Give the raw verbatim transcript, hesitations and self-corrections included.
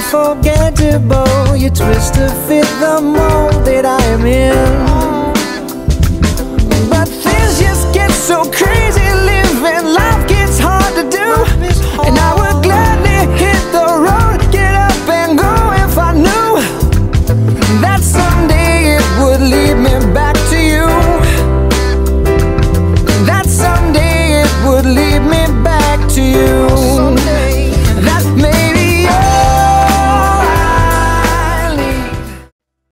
unforgettable. You twist to fit the mold that I am in.